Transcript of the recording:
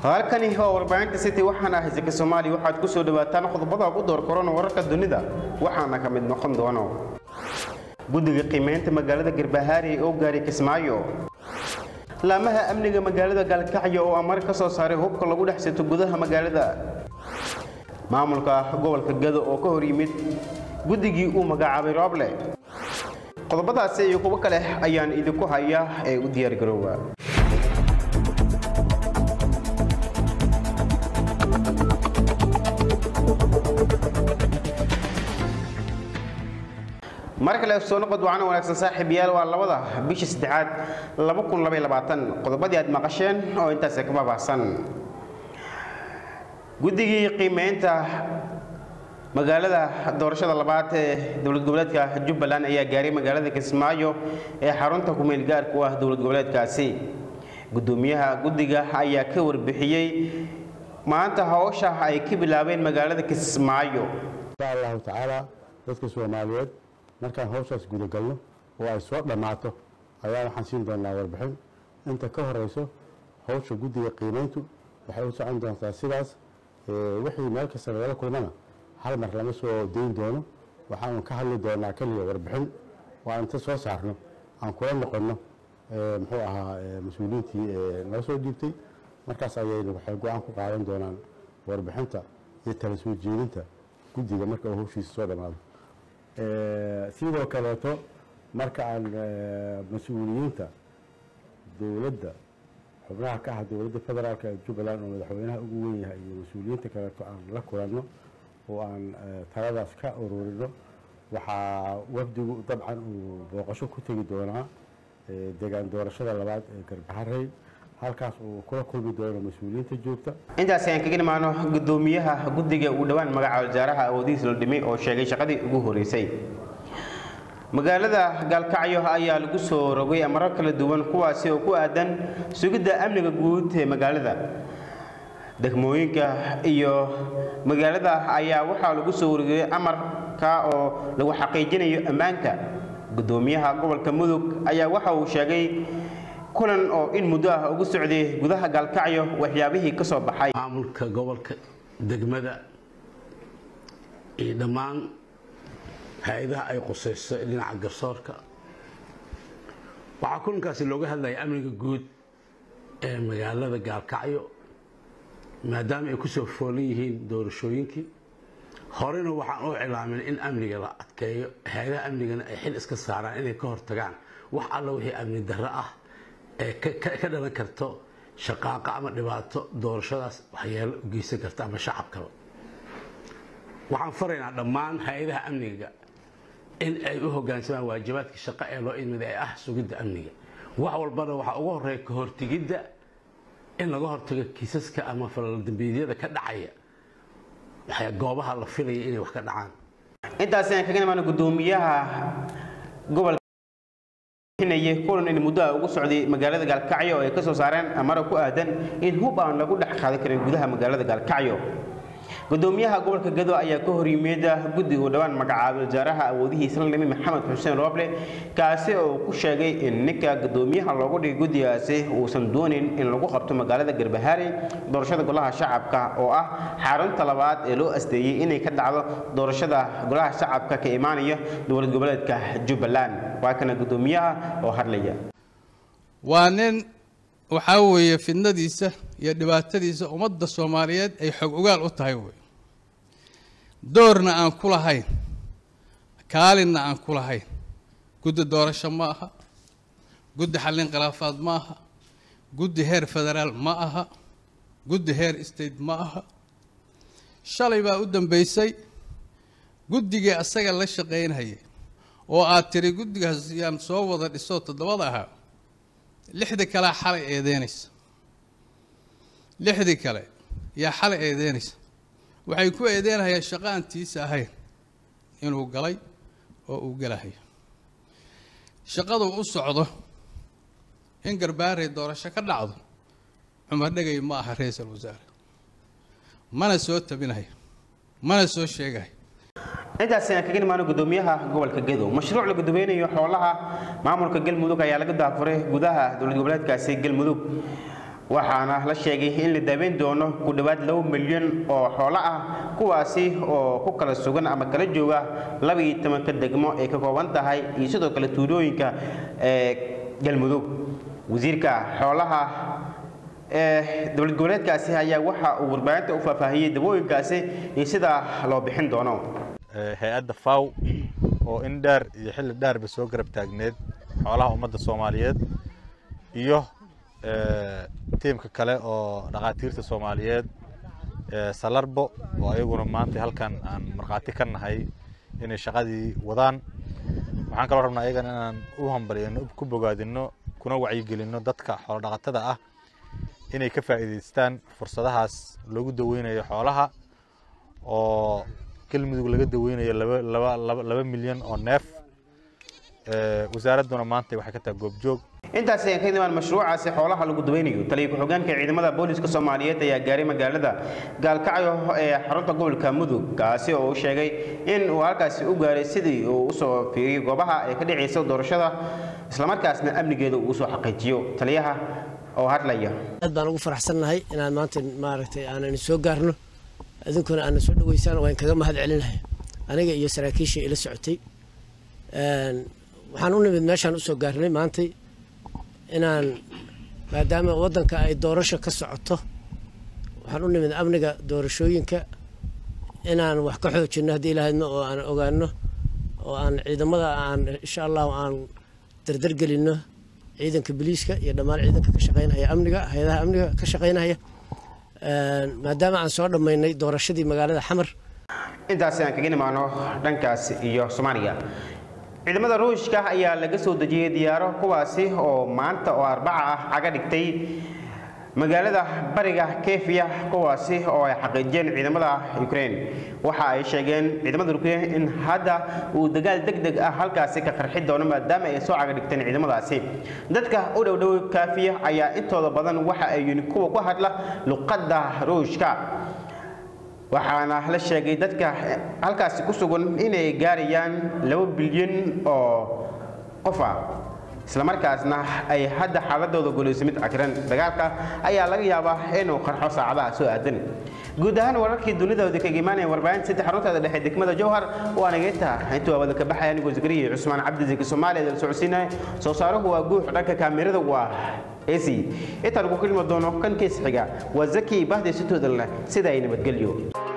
halkani waa warbaahinta City waxaan ahay Zaki Soomaali waxaad ku soo dhawaataan khudbada ugu door korona wararka dunida waxaana ka mid noqon doona guddiga qiimeynta magaalada Garbahaare oo gaaray Kismaayo laamaha amniga magaalada Galkacyo oo amar ka soo saaray hubka lagu dhaxsato gudaha magaalada maamulka gobolka Gado oo ka hor yimid guddigii uu magacaabay Roble qodobadaas iyo kuwa kale ayaan idinku hayaa ee u diyaar garoowa marka la soo noqdo waxaan wanaagsan saaxiibayaal waa labada bisha 3aad 2022 qodobadii aad maqasheen oo intaas ka baabaasan guddigii qiimeynta magaalada doorashada labaad ee dawlad goboleedka Jubbaland ayaa gaaray magaalada Kismaayo ee xarunta ku meel gaar ku ah dawlad goboleedkaasi gudoomiyaha guddiga ayaa ka warbixiyay maanta hawsha ay ka bilaabeen magaalada Kismaayo Allah ta'ala dadka Soomaaliyeed markaan hawshaas guda galno oo ay soo dhamaato ayaa waxaan siin doonaa warbixin inta ka horeyso hawsha guddiga qiimeyntu waxay u socon doontaa sidaas wixii meel kasta laga kulmana hal mar lama soo deyn doono waxaan ka hadli doonaa kaliya warbixin waa inta soo saarno aan kula noqono muxuu ahaa mas'uuliyiintii noo soo dhiibtay markaas ayaynu waxay go'aan ku qaadan doonaan warbixinta iyo tala soo jeedinta guddiga marka uu hawshiisa soo dhamaado sidoo kaleeto marka aan mas'uuliyiinta dawladda xubnaha ka ah dawladda federaalka ee Jubbaland oo madaxweynaha ugu weyn yahay iyo mas'uuliyiinta kaleeto aan la kulanno oo aan taladaas ka ururino waxaa wafdigu dabcan uu booqasho ku tagi doonaa deegaan doorashada labaad ee Garbahaare halkaas uu kula kulmi doono mas'uuliyiinta joogta intaas ayaan kaga imaano gudoomiyaha guddiga uu dhawaan magacaabay wasaaraha awoodihiisa la dhimay oo sheegay shaqadii ugu horeysay magaalada Galkacyo ayaa lagu soo rogay amaro kala duwan kuwaas oo ku aadan sugidda amniga guud ee magaalada degmooyinka iyo magaalada ayaa waxaa lagu soo wargay amarka oo lagu xaqiijinayo ammaanka gudoomiyaha gobolka Mudug ayaa waxa uu sheegay kulan oo in muddo ah ugu socday gudaha Galkacyo waxyaabihii ka soo baxay maamulka gobolka degmada ee dhamaan hay'adaha ay qosayso dhinaca garsoorka waxa kulankaasi looga hadlayay amniga guud ee magaalada Galkacyo maadaama ay ku soo foolan yihiin doorashooyinkii horena waxaan u cilaamin in amniga la adkeeyo hay'adaha amnigana ay xil iska saaraan inay ka hortagaan wax alla wixii amni darro ah ka dhalan karto shaqaaqa ama dhibaato doorashadaas waxyeelo u geysan karta ama shacabkaba waxaan faraynaa dhammaan hay'adaha amniga in ay u hoggaansamaan waajibaadka shaqo ee loo idmay ee ah sugidda amniga wax walbana waxa ugu horeeya ka hortigidda in laga hortago kiisaska ama falal dambiidyada ka dhacaya waxay goobaha la filayay inay wax ka dhacaan intaas ayaan kaga imaano gudoomiyaha gobolka kulan in muddo ugu socday magaalada Galkacyo oo ay ka soo saareen amar ku aadan in hub aan lagu dhex qaadan karin gudaha magaalada Galkacyo gudoomiyaha gobolka Gado ayaa ka hor yimid guddiga dhawaan magacaabay wasaaraha awoodihiisa la dhimay Maxamed Xuseen Roble kaasi oo ku sheegay in ninka gudoomiyaha loogu dhigay guddigaasi uusan doonin in lagu qabto magaalada Garbahaare doorashada golaha shacabka oo ah xarunta labaad ee loo asteeyay inay ka dhacdo doorashada golaha shacabka ka imaanaya dawlad goboleedka Jubbaland waa kana gudoomiyaha oo hadlaya waa nin waxa weeye fidnadiisa iyo dhibaatadiisa ummadda Soomaaliyeed ay xog ogaal u tahay doorna aan ku lahayn kaalinna aan ku lahayn guddi doorasho ma aha guddi xallin khilaafaad ma aha guddi heer federaal ma aha guddi heer state ma aha shalay baa u dambeysay guddigii asaga la shaqeynayay oo aad tiri guddigaas yaan soo wada dhiso 7 aha 6 kale xalay eedeynaysa 6 kale yaa xalay eedeynaysa waxay ku eedeynayaan shaqaantiisa ahayn inuu galay oo uu galahay shaqadu u socdo in Garbahaare doorasho ka dhacdo Cumar Dhagay ma aha ra'iisul wasaare mana soo tabinahay mana soo sheegay intaas ayaan kaga imaano gudoomiyaha gobolka Gado mashruuc la gudoominayo xoolaha maamulka Galmudug ayaa laga daafuray gudaha dawlad goboleedkaasi Galmudug waxaana la sheegay in la daaweyn doono ku dhawaad 2 milyan oo xoolo ah kuwaasi oo ku kala sugan ama kala jooga 12 degmo ee ka kooban tahay iyo sidoo kale tuulooyinka galmudug wasiirka xoolaha dowlad goboleedkaasi ayaa waxa uu warbaahinta u faahfaahiyay dawooyinkaasi iyo sida loo bixin doono hay'adda FAO oo in dheer iyo xilli dheerba soo garab taagneed xoolaha ummadda Soomaaliyeed iyo tiimka kale oo dhaqaatiirta Soomaaliyeed Salarbo oo ayaguna maanta halkan aan marqaati ka nahay inay shaqadii wadaan waxaan kala rabnaa ayagana inaan u hambalyeeno ku bogaadino kuna wacyigelino dadka xoolo dhaqatada ah inay ka faa'iideystaan fursadahaas loogu daweynayo xoolaha oo galmudug laga daweynayo 2 milyan oo neef wasaaraduna maanta waxay ka tahay goobjoog intaas ay ka diiwaan mashruucaasi xoolaha lagu daweynayo taliye ku-xigeenka ciidamada booliska Soomaaliyeed ayaa gaaray magaalada Gaalkacyo ee xarunta gobolka Mudug kaasi oo uu sheegay in uu halkaasi u gaaray sidii uu u soo fiiriyay goobaha ay ka dhacayso doorashada isla markaasna amnigeeda uu soo xaqiijiyo taliyaha oo hadlaya aad baan ugu faraxsanahay inaan maanta maaragtay aan soo gaarno idinkuna aan soo dhaweysaan waan kaga mahad celinahay aniga iyo saraakiisha ila socotay waxaan u nimid meeshaan u soo gaarnay maanta inaan maadaama wadanka ay doorasho ka socoto waxaan u nimid amniga doorashooyinka inaan wax ka xoojino haddii ilaahayna oo aan ogaano oo aan ciidamada aan insha Allah aan dardar gelino ciidanka booliiska iyo dhammaan ciidanka ka shaqeynaya amniga hay'adaha amniga ka shaqeynaya maadaama aan soo dhameynay doorashadii magaalada Xamar intaas aan kaga nimaano dhankaas iyo Soomaaliya ciidamada Ruushka ayaa laga soo dajiyay diyaaro kuwaasi oo maanta oo Arbaca ah caga dhigtay magaalada bariga Kiev kuwaasi oo ay xaqiijiyeen ciidamada Ukraine waxa ay sheegeen ciidamada Ukraine in hadda uu dagaal degdeg ah halkaasi ka qarxi doono maadaama ay soo caga dhigteen ciidamadaasi dadka u dhow Kiev ayaa intooda badan waxa ay yihiin kuwa ku hadla luqadda Ruushka waxaana la sheegay dadka halkaasi ku sugan inay gaarayaan 2 bilyan oo qof isla markaasna ay hadda xaaladooda guulaysamid akran dagaalka ayaa laga yaabaa inuu qarxo saacadaha soo aadan guud ahaan wararkii dunida oo ka imaanay warbaahinta saddex xarunta dhexe degmada Jowhar waa nageeta intuu wada ka baxay anigu Zakariya Cusmaan Cabdi Zaki Soomaaliya soo codsinay soo saaruhu waa guux dhanka kaamirada waa AC inta lagu kulmi doono kan kiis xiga waa Zaki bahdi sitoodan sida ay nabadgelyo